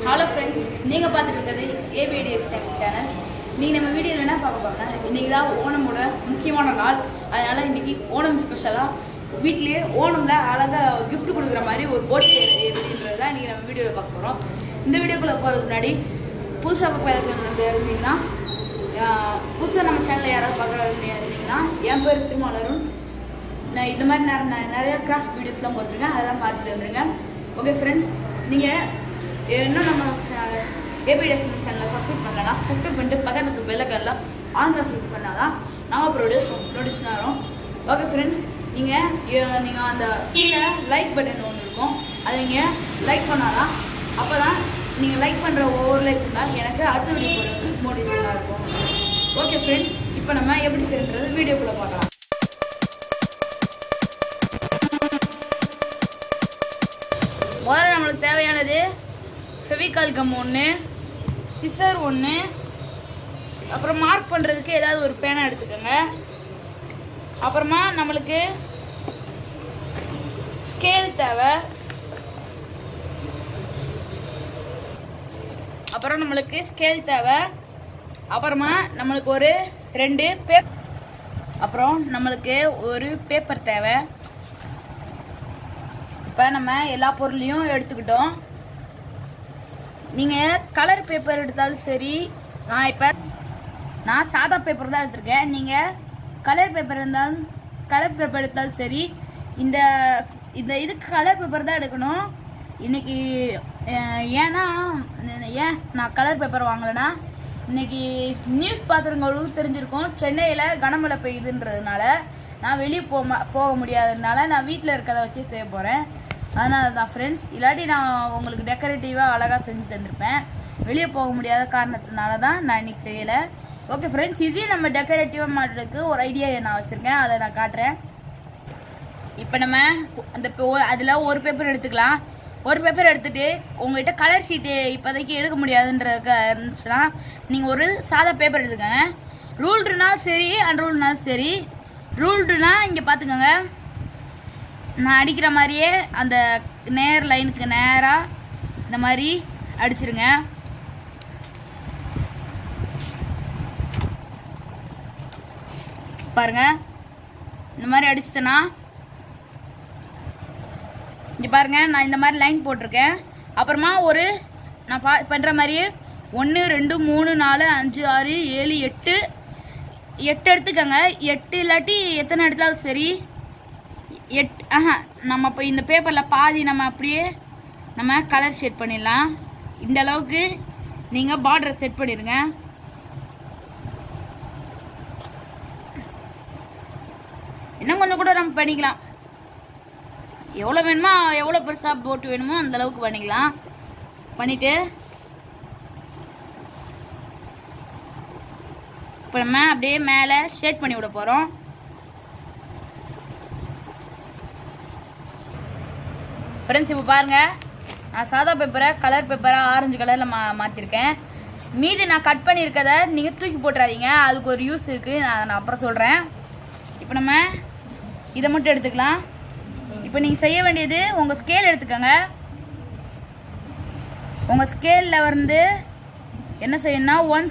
Hello friends, நீங்க பார்த்துட்டு இருக்கிறது ABDS சேனல். நீங்க நம்ம வீடியோல என்ன பார்க்க போறோம்னா இன்னைக்கு தான் ஓணமோட முக்கியமான நாள். அதனால இன்னைக்கு ஓணம் ஸ்பெஷலா வீட்லயே ஓணம்ல அழகா gift கொடுக்குற மாதிரி ஒரு போட் எப்படின்றது தான் இன்னைக்கு நம்ம வீடியோல பார்க்க போறோம். இந்த வீடியோக்குள்ள போறதுக்கு முன்னாடி புதுசா இருந்தீங்கன்னா புதுசா நம்ம சேனல்ல யாராவது பார்க்கறீங்கன்னா என் பேர் திருமாலரும். நான் இந்த மாதிரி நிறைய கிராஃப்ட் வீடியோஸ்லாம் போட்டுருக்கேன், அதெல்லாம் பார்த்துட்டு வந்துருங்க. ஓகே ஃப்ரெண்ட்ஸ், நீங்கள் இன்னும் நம்ம ABDS சேனலை சப்ஸ்கிரைப் பண்ணலாம். சப்ஸ்கிரைப் பண்ணிட்டு பக்கத்துக்கு பெல்லைக்கெல்லாம் ஆன்ல சப்ஸ்கிரைப் பண்ணால் தான் நாங்கள் ப்ரொடியூஷன் வரோம். ஓகே ஃப்ரெண்ட்ஸ், நீங்கள் அந்த கீழே லைக் பட்டன் ஒன்று இருக்கும், அதை நீங்கள் லைக் பண்ணால் தான், அப்போ தான் நீங்கள் லைக் பண்ணுற ஒவ்வொரு லைக் தான் எனக்கு அடுத்த வீடியோ போடுறதுக்கு மோட்டிவேஷனாக இருக்கும். ஓகே ஃப்ரெண்ட்ஸ், இப்போ நம்ம எப்படி செய்யறது வீடியோக்குள்ளே பார்க்கலாம். முதல்ல நம்மளுக்கு தேவையானது ஃபெவிகால் கம் ஒன்று, சிசர் ஒன்று, அப்புறம் மார்க் பண்ணுறதுக்கு ஏதாவது ஒரு பேனா எடுத்துக்கோங்க. அப்புறமா நம்மளுக்கு ஸ்கேல் தேவை. அப்புறம் நம்மளுக்கு ஒரு 2 அப்புறம் நம்மளுக்கு ஒரு பேப்பர் தேவை. இப்போ நம்ம எல்லா பொருளையும் எடுத்துக்கிட்டோம். நீங்கள் கலர் பேப்பர் எடுத்தாலும் சரி, நான் சாதா பேப்பர் தான் எடுத்திருக்கேன். நீங்கள் கலர் பேப்பர் எடுத்தாலும் சரி, இந்த இதுக்கு கலர் பேப்பர் தான் எடுக்கணும் இன்னைக்கு. ஏன் நான் கலர் பேப்பர் வாங்கலைன்னா, இன்னைக்கு நியூஸ் பார்த்துருங்களுக்கு தெரிஞ்சிருக்கும், சென்னையில் கனமழை பெய்யுதுன்றதுனால நான் வெளியே போக முடியாததுனால நான் வீட்டில் இருக்கிறத வச்சு செய்ய போகிறேன். அதனால தான் ஃப்ரெண்ட்ஸ், இல்லாட்டி நான் உங்களுக்கு டெக்கரேட்டிவாக அழகாக செஞ்சு தந்துருப்பேன். வெளியே போக முடியாத காரணத்தினால தான் நான் இன்னைக்கு செய்யலை. ஓகே ஃப்ரெண்ட்ஸ், இதே நம்ம டெக்கரேட்டிவாக மாட்டுறதுக்கு ஒரு ஐடியா நான் வச்சுருக்கேன், அதை நான் காட்டுறேன். இப்போ நம்ம அதில் ஒரு பேப்பர் எடுத்துக்கலாம். ஒரு பேப்பர் எடுத்துகிட்டு உங்கள்கிட்ட கலர் ஷீட்டு இப்போதைக்கு எடுக்க முடியாதுன்றதுக்கு இருந்துச்சுன்னா நீங்கள் ஒரு சாதா பேப்பர் எடுத்துக்கோங்க. ரூல்டுனாலும் சரி, அன்ரூல்டுனாலும் சரி. ரூல்டுனா இங்கே பார்த்துக்கோங்க, நான் அடிக்கிற மாதிரியே அந்த நேர் லைனுக்கு நேராக இந்த மாதிரி அடிச்சிருங்க. பாருங்க, இந்த மாதிரி அடிச்சிட்டேன்னா இங்கே பாருங்க, நான் இந்த மாதிரி லைன் போட்டிருக்கேன். அப்புறமா நான் பண்ணுற மாதிரியே 1 2 3 4 5 6 7 8 எடுத்துக்கோங்க. 8 இல்லாட்டி எத்தனை எடுத்தாலும் சரி. 8 நம்ம இப்போ இந்த பேப்பரில் பாதி நம்ம கலர் ஷேட் பண்ணிடலாம். இந்த அளவுக்கு நீங்கள் பார்டரை செட் பண்ணிடுங்க. இன்னும் கொஞ்சம் கூட நம்ம பண்ணிக்கலாம். எவ்வளோ வேணுமோ, எவ்வளோ பெருசாக போட்டு வேணுமோ அந்த அளவுக்கு பண்ணிக்கலாம். பண்ணிவிட்டு இப்போ நம்ம அப்படியே மேலே ஷேட் பண்ணி விட போகிறோம். ஃப்ரெண்ட்ஸ், இப்போ பாருங்கள், நான் சாதா பேப்பரை கலர் பேப்பராக ஆரஞ்சு கலரில் மாற்றிருக்கேன். மீதி நான் கட் பண்ணியிருக்கதை நீங்கள் தூக்கி போட்டுறாதீங்க, அதுக்கு ஒரு யூஸ் இருக்குது, நான் அப்புறம் சொல்கிறேன். இப்போ நம்ம இதை மட்டும் எடுத்துக்கலாம். இப்போ நீங்கள் செய்ய வேண்டியது, உங்கள் ஸ்கேல் எடுத்துக்கோங்க. உங்கள் ஸ்கேலில் என்ன செய்யணும்னா 1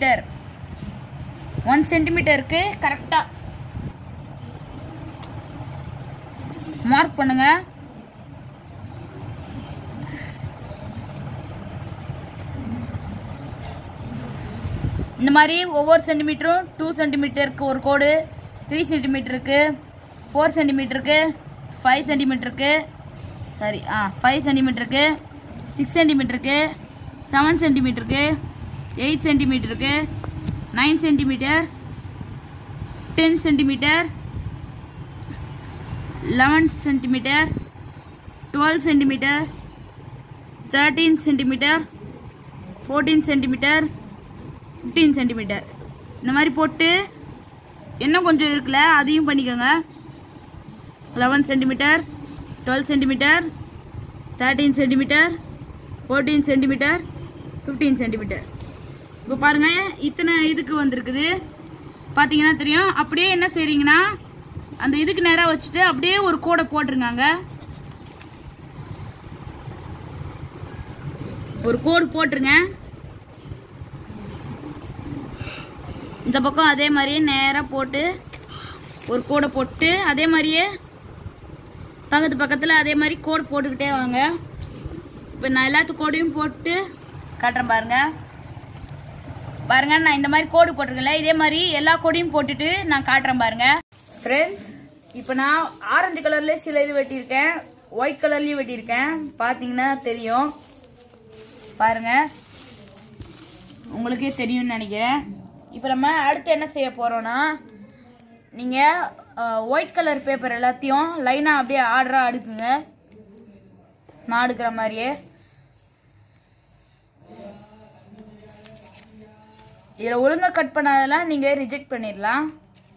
சென்டிமீட்டருக்கு கரெக்டாக மார்க் பண்ணுங்க. இந்த மாதிரி ஒவ்வொரு சென்டிமீட்டரும் 2 சென்டிமீட்டருக்கு ஒரு கோடு, 3 சென்டிமீட்டருக்கு, 4 சென்டிமீட்டருக்கு, 5 சென்டிமீட்டருக்கு, 5 சென்டிமீட்டருக்கு, 6 சென்டிமீட்டருக்கு, 7 சென்டிமீட்டருக்கு, 8 சென்டிமீட்டருக்கு, 9 centimetre, 10 centimetre, 11 centimetre, 12 centimetre, 13 centimetre, 14 centimetre, 15 centimetre. இந்த மாதிரி போட்டு இன்னும் கொஞ்சம் இருக்குல்ல, அதையும் பண்ணிக்கோங்க. 11 centimetre, 12 centimetre, 13 centimetre, 14 centimetre, 15 centimetre. இப்போ பாருங்கள், இத்தனை இதுக்கு வந்திருக்குது பார்த்தீங்கன்னா தெரியும். அப்படியே என்ன செய்றீங்கன்னா, அந்த இதுக்கு நேராக வச்சுட்டு அப்படியே ஒரு கோடை போட்டுருங்க. ஒரு கோடு போட்டுருங்க. இந்த பக்கம் அதே மாதிரியே நேராக போட்டு ஒரு கோடை போட்டு அதே மாதிரியே பக்கத்தில் அதே மாதிரி கோடு போட்டுக்கிட்டே வாங்க. இப்போ நான் எல்லாத்து கோடையும் போட்டு காட்டுறேன் பாருங்க. நான் இந்த மாதிரி கோடு போட்டிருக்கேன்ல, இதே மாதிரி எல்லா கோடையும் போட்டுட்டு நான் காட்டுறேன் பாருங்க. ஃப்ரெண்ட்ஸ், இப்போ நான் ஆரஞ்சு கலர்ல சில இது வெட்டியிருக்கேன், ஒயிட் கலர்லயும் வெட்டியிருக்கேன். பார்த்தீங்கன்னா தெரியும் பாருங்க, உங்களுக்கே தெரியும்னு நினைக்கிறேன். இப்போ நம்ம அடுத்து என்ன செய்ய போறோம்னா, நீங்க ஒயிட் கலர் பேப்பர் எல்லாத்தையும் லைனா அப்படியே ஆர்டரா அடுக்குங்க. நான் அடுக்கிற மாதிரியே. இதில் ஒழுங்கா கட் பண்ணாதெல்லாம் நீங்க ரிஜெக்ட் பண்ணிடலாம்.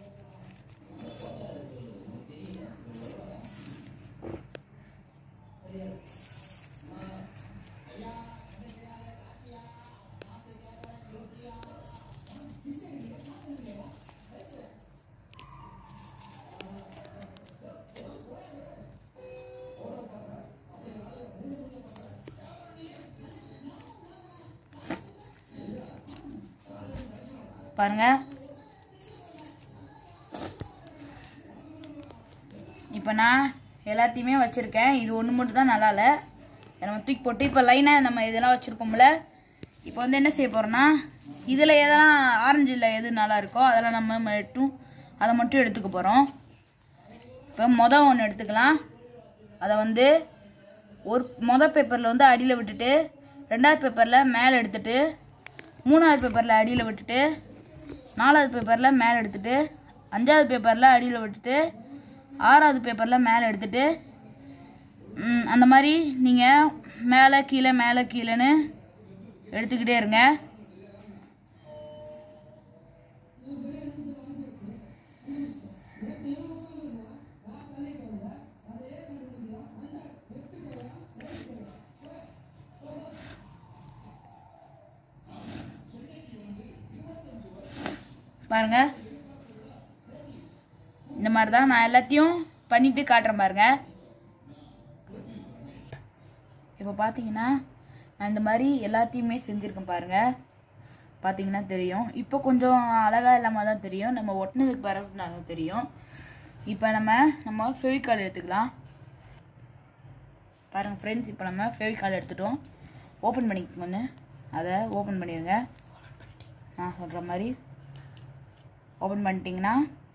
பாருங்க, இப்போ நான் எல்லாத்தையுமே வச்சிருக்கேன். இது ஒன்று மட்டும் தான் நல்லா இல்லை, நம்ம தூக்கி போட்டு இப்போ லைனாக நம்ம இதெல்லாம் வச்சுருக்கோம்ல. இப்போ வந்து என்ன செய்ய போகிறோன்னா, இதில் எதெல்லாம் ஆரஞ்சில் எது நல்லா இருக்கோ அதெல்லாம் நம்ம அதை மட்டும் எடுத்துக்க போகிறோம். இப்போ ஒன்று எடுத்துக்கலாம். அதை வந்து ஒரு பேப்பரில் வந்து அடியில் விட்டுட்டு, ரெண்டாவது பேப்பரில் மேலே எடுத்துட்டு, மூணாவது பேப்பரில் அடியில் விட்டுட்டு, நாலாவது பேப்பரில் மேலே எடுத்துட்டு, அஞ்சாவது பேப்பரில் அடியில் விட்டுட்டு, ஆறாவது பேப்பரில் மேலே எடுத்துட்டு, அந்த மாதிரி நீங்கள் மேலே கீழேன்னு எடுத்துக்கிட்டே இருங்க. பாருங்க, இந்த மாதிரி தான் நான் எல்லாத்தையும் பண்ணிட்டு காட்டுறேன் பாருங்க. இப்போ பார்த்தீங்கன்னா நான் இந்த மாதிரி எல்லாத்தையுமே செஞ்சுருக்கேன் பாருங்க. பார்த்தீங்கன்னா தெரியும். இப்போ கொஞ்சம் அழகாக இல்லாமல் தான் தெரியும், நம்ம ஒட்டினதுக்கு பிறகு நல்லா தெரியும். இப்போ நம்ம ஃபெவிகால் எடுத்துக்கலாம். பாருங்கள் ஃப்ரெண்ட்ஸ், இப்போ நம்ம ஃபெவிகால் எடுத்துட்டோம். ஓப்பன் பண்ணிக்கோங்க, அதை ஓப்பன் பண்ணிடுங்க. நான் சொல்கிற மாதிரி ஓப்பன் பண்ணிட்டீங்கன்னா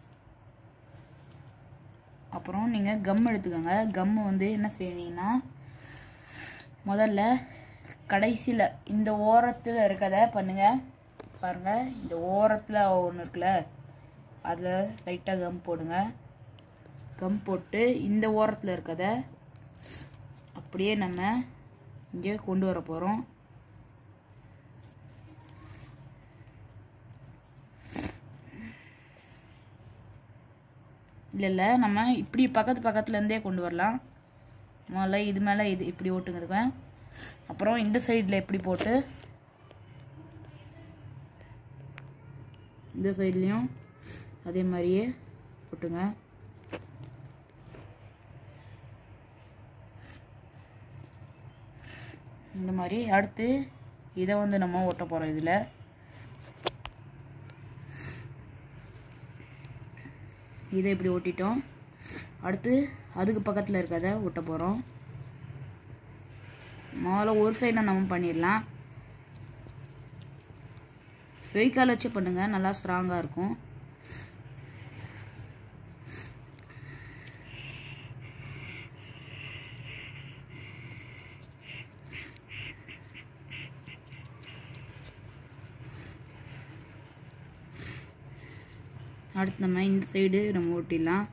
அப்புறம் நீங்கள் கம் எடுத்துக்கோங்க. கம்மு வந்து என்ன செய்வீங்கன்னா, முதல்ல கடைசியில் இந்த ஓரத்தில் இருக்கிறத பண்ணுங்க. பாருங்கள், இந்த ஓரத்தில் ஒன்று இருக்குல்ல, அதில் லைட்டாக கம் போடுங்க. கம் போட்டு இந்த ஓரத்தில் இருக்கிறத அப்படியே நம்ம இங்கே கொண்டு வர போகிறோம். இல்லை நம்ம இப்படி பக்கத்துலேருந்தே கொண்டு வரலாம். முதல்ல இது மேலே இது இப்படி ஓட்டுங்கிருக்கேன். அப்புறம் இந்த சைடில் எப்படி போட்டு இந்த சைட்லேயும் அதே மாதிரியே போட்டுங்க. இந்த மாதிரி அடுத்து இதை வந்து நம்ம ஓட்ட போகிறோம். இதில் இதை இப்படி ஓட்டிட்டோம். அடுத்து அதுக்கு பக்கத்தில் இருக்கிறத ஒட்ட போகிறோம். முதல்ல ஒரு சைடை நம்ம பண்ணிடலாம். ஃபெவிகால் வச்சு பண்ணுங்க, நல்லா ஸ்ட்ராங்காக இருக்கும். அடுத்து நம்ம இந்த சைடு நம்ம ஓட்டிடலாம்.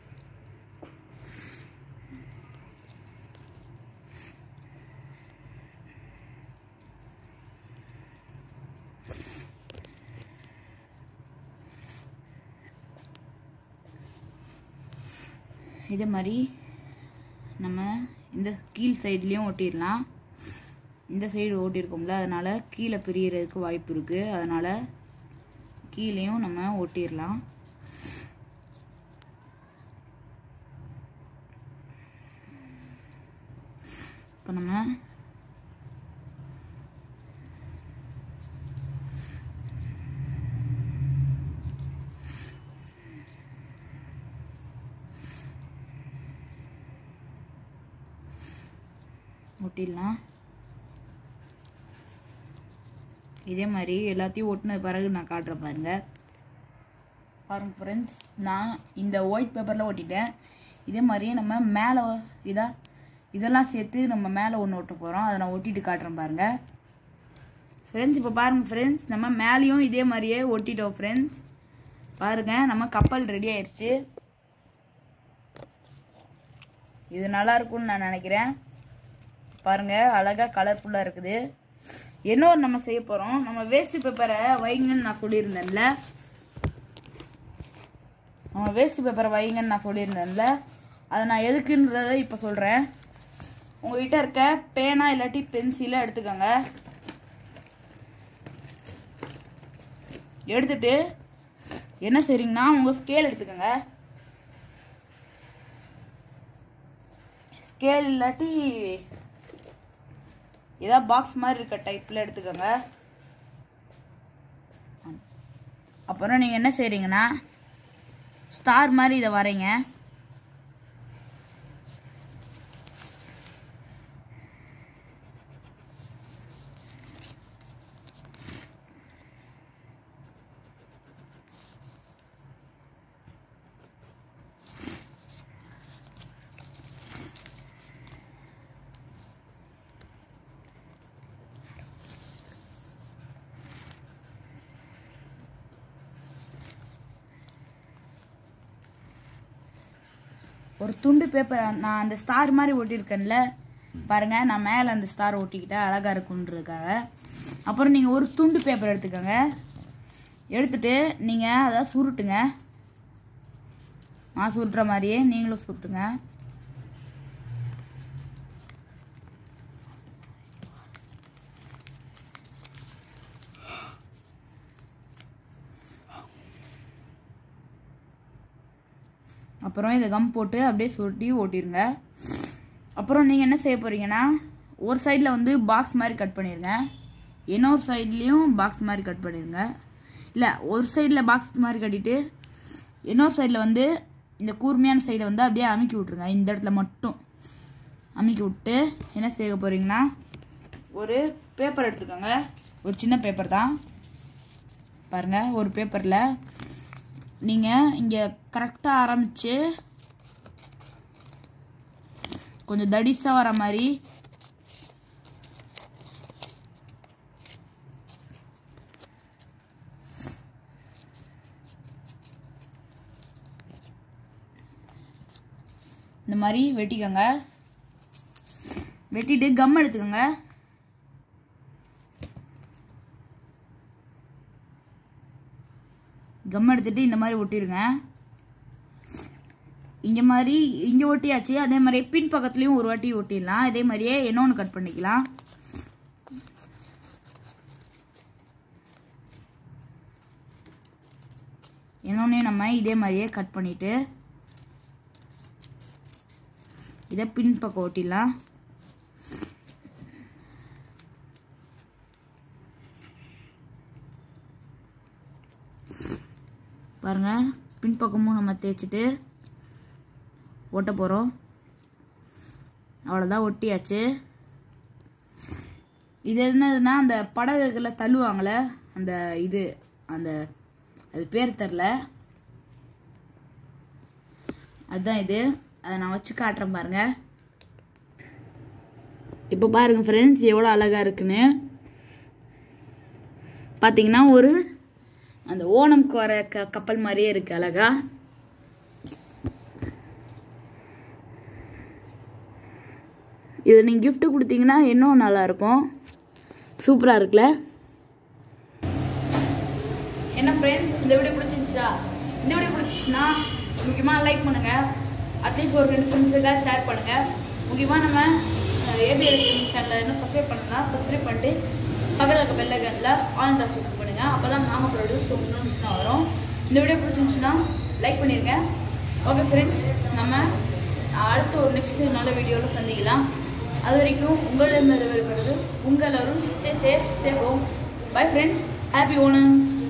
இதே மாதிரி நம்ம இந்த கீழ் சைட்லேயும் ஓட்டிடலாம். இந்த சைடு ஓட்டியிருக்கோம்ல, அதனால் கீழே பிரியறதுக்கு வாய்ப்பு இருக்குது. அதனால் கீழேயும் நம்ம ஓட்டிடலாம். இப்போ நம்ம ஒட்டிடலாம். இதே மாதிரி எல்லாத்தையும் ஒட்டின பிறகு நான் காட்டுறேன் பாருங்கள். பாருங்கள் ஃப்ரெண்ட்ஸ், நான் இந்த ஒயிட் பேப்பரில் ஒட்டிட்டேன். இதே மாதிரியே நம்ம மேலே இதெல்லாம் சேர்த்து நம்ம மேலே ஒன்று ஒட்ட போகிறோம். அதை நான் ஒட்டிட்டு காட்டுறேன் பாருங்கள் ஃப்ரெண்ட்ஸ். இப்போ பாருங்கள் ஃப்ரெண்ட்ஸ், நம்ம மேலேயும் இதே மாதிரியே ஒட்டிட்டோம் ஃப்ரெண்ட்ஸ். பாருங்கள், நம்ம கப்பல் ரெடி ஆயிடுச்சு. இது நல்லா இருக்கும்னு நான் நினைக்கிறேன். பாருங்கள், அழகாக கலர்ஃபுல்லாக இருக்குது. இன்னொரு நம்ம செய்ய போகிறோம். நம்ம வேஸ்ட் பேப்பரை வைங்கன்னு நான் சொல்லியிருந்தேன்ல, அதை நான் எதுக்குன்றதை இப்போ சொல்கிறேன். உங்கள்கிட்ட இருக்க பேனா இல்லாட்டி பென்சிலை எடுத்துக்கோங்க. எடுத்துட்டு என்ன செய்றீங்கன்னா, உங்கள் ஸ்கேல் எடுத்துக்கோங்க. ஸ்கேல் இல்லாட்டி ஏதாவது பாக்ஸ் மாதிரி இருக்க டைப்பில் எடுத்துக்கோங்க. அப்புறம் நீங்கள் என்ன செய்கிறீங்கன்னா, ஸ்டார் மாதிரி இதை வரைங்க. ஒரு துண்டு பேப்பர் நான் அந்த ஸ்டார் மாதிரி ஒட்டியிருக்கேன்ல பாருங்க, நான் மேலே அந்த ஸ்டார் ஒட்டிக்கிட்டேன் அழகாக இருக்குன்றதுக்காக. அப்புறம் நீங்கள் ஒரு துண்டு பேப்பர் எடுத்துக்கோங்க. எடுத்துட்டு நீங்கள் அதை சுருட்டுங்க. நான் சுருட்டுற மாதிரியே நீங்களும் சுருட்டுங்க. அப்புறம் இதை கம் போட்டு அப்படியே சுருட்டி ஓட்டிடுங்க. அப்புறம் நீங்கள் என்ன செய்ய போகிறீங்கன்னா, ஒரு சைடில் வந்து பாக்ஸ் மாதிரி கட் பண்ணிடுங்க. இன்னொரு சைட்லேயும் பாக்ஸ் மாதிரி கட் பண்ணிடுங்க. இல்லை, ஒரு சைடில் பாக்ஸ் மாதிரி கட்டிட்டு இன்னொரு சைடில் வந்து இந்த கூர்மையான சைடை வந்து அப்படியே அமுக்கி விட்ருங்க. இந்த இடத்துல மட்டும் அமுக்கி விட்டு என்ன செய்ய போகிறீங்கன்னா, ஒரு பேப்பர் எடுத்துக்கோங்க. ஒரு சின்ன பேப்பர் தான் பாருங்கள். ஒரு பேப்பரில் நீங்கள் இங்கே கரெக்டாக ஆரம்பித்து கொஞ்சம் தடிசாக வர மாதிரி இந்த மாதிரி வெட்டிக்கோங்க. வெட்டிட்டு கம் எடுத்துக்கோங்க. கம் எடுத்துட்டு இந்த மாதிரி ஒட்டிடுங்க. இங்கே ஒட்டியாச்சு. அதே மாதிரி பின் பக்கத்துலேயும் ஒரு வாட்டி ஒட்டிடலாம். இதே மாதிரியே இன்னொன்று கட் பண்ணிக்கலாம். இன்னொன்னையும் நம்ம இதே மாதிரியே கட் பண்ணிட்டு இதை பின் பக்கம் ஒட்டிடலாம். பாருங்க, பின்பக்கமும் நம்ம தேய்ச்சிட்டு ஒட்ட போகிறோம். அவ்வளோதான், ஒட்டியாச்சு. இது என்னதுன்னா, அந்த படகுகளை தள்ளுவாங்களே அந்த அது பேர் தெரில, அதுதான் இது. அதை நான் வச்சு காட்டுறேன் பாருங்க. இப்போ பாருங்க ஃப்ரெண்ட்ஸ், எவ்வளோ அழகாக இருக்குன்னு பார்த்தீங்கன்னா. ஒரு அந்த ஓணம்க்கு வர கப்பல் மாதிரியே இருக்கு அழகா. இதை நீங்கள் கிஃப்ட் கொடுத்தீங்கன்னா இன்னும் நல்லா இருக்கும். சூப்பராக இருக்குல்ல? என்ன ஃப்ரெண்ட்ஸ், இந்த வீடியோ பிடிச்சிருந்துச்சா? இந்த வீடியோ பிடிச்சிச்சுன்னா முக்கியமாக லைக் பண்ணுங்கள். அட்லீஸ்ட் ஒரு 2 ஃப்ரெண்ட்ஸுக்காக ஷேர் பண்ணுங்கள். முக்கியமாக நம்ம ஏபிஎல் சேனலை இன்னும் சப்ஸ்கிரைப் பண்ணலாம். சப்ஸ்கிரைப் பண்ணிட்டு பக்கத்தில் இருக்க பெல் ஐகானில் ஆல் ட்ராஸ் கிளிக் பண்ணுங்கள். அப்போ தான் நாங்கள் ப்ரொடியூஸ் நோட்டிஃபிகேஷன் வரும். இந்த வீடியோ பிடிச்சிருந்துச்சுன்னா லைக் பண்ணிடுங்க. ஓகே ஃப்ரெண்ட்ஸ், நம்ம அடுத்து ஒரு நெக்ஸ்ட் நல்ல வீடியோவில் சந்திக்கலாம். அது வரைக்கும் உங்களிடம் விடைபெறுவது உங்கள் எல்லாரும். Stay safe, stay home. Bye friends, happy Onam.